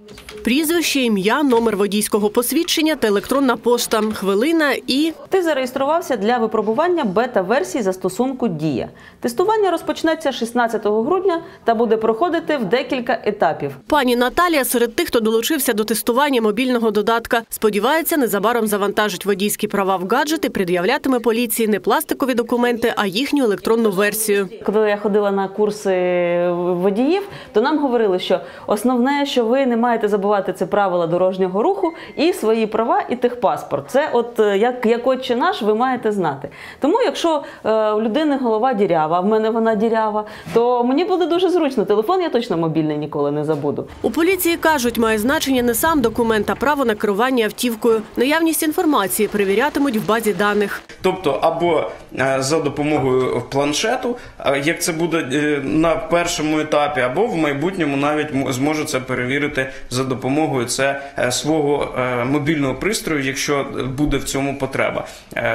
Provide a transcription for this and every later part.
Прізвище, ім'я, номер водійського посвідчення та електронна пошта. Хвилина і… Ти зареєструвався для випробування бета-версії застосунку «Дія». Тестування розпочнеться 16 грудня та буде проходити в декілька етапів. Пані Наталія серед тих, хто долучився до тестування мобільного додатка. Сподівається, незабаром завантажить водійські права в гаджет і пред'являтиме поліції не пластикові документи, а їхню електронну версію. Коли я ходила на курси водіїв, то нам говорили, що основне, що ви не маєте забувати, це правила дорожнього руху і свої права, і техпаспорт. Це от як отче наш ви маєте знати. Тому якщо у людини голова дірява, а в мене вона дірява, то мені буде дуже зручно. Телефон я точно мобільний ніколи не забуду. У поліції кажуть, має значення не сам документ, а право на керування автівкою. Наявність інформації перевірятимуть в базі даних. Тобто або за допомогою планшету, як це буде на першому етапі, або в майбутньому навіть зможу це перевірити за допомогою свого мобільного пристрою, якщо буде в цьому потреба.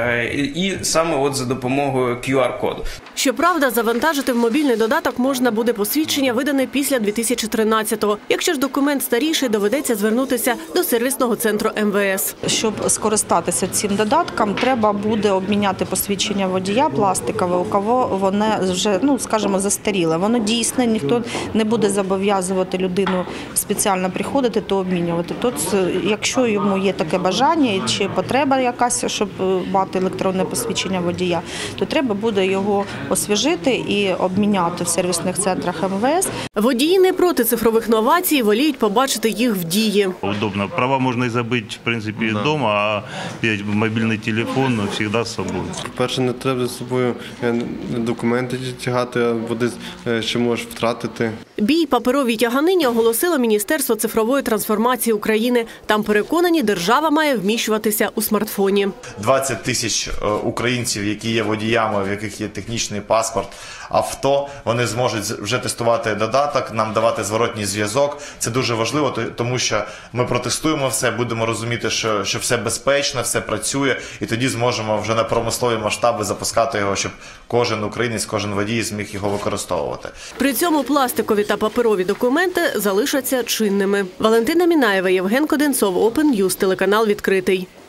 І саме от за допомогою QR-коду. Щоправда, завантажити в мобільний додаток можна буде посвідчення, видане після 2013-го. Якщо ж документ старіший, доведеться звернутися до сервісного центру МВС. Щоб скористатися цим додатком, треба буде обміняти посвідчення водія пластикове, у кого воно вже, скажімо, застаріле. Воно дійсне, ніхто не буде зобов'язувати людину спеціально приходити, то обмінювати. Тут, якщо йому є таке бажання чи потреба якась, щоб мати електронне посвідчення водія, то треба буде його освіжити і обміняти в сервісних центрах МВС. Водії не проти цифрових новацій, воліють побачити їх в дії. Удобно. Права можна і забити, в принципі, вдома, а мобільний телефон завжди з собою. По-перше, не треба з собою документи тягати, або десь ще можеш втратити. Бій паперовій тяганині оголосило Міністерство цифрової трансформації України. Там переконані, держава має вміщуватися у смартфоні. 20 тисяч українців, які є водіями, в яких є технічний паспорт авто, вони зможуть вже тестувати додаток, нам давати зворотній зв'язок. Це дуже важливо, тому що ми протестуємо все, будемо розуміти, що все безпечно, все працює, і тоді зможемо вже на промислові масштаби запускати його, щоб кожен українець, кожен водій зміг його використовувати. При цьому пластикові та паперові документи залишаться чинними. Валентина Мінаєва, Євген Коденцов, Open News, телеканал «Відкритий».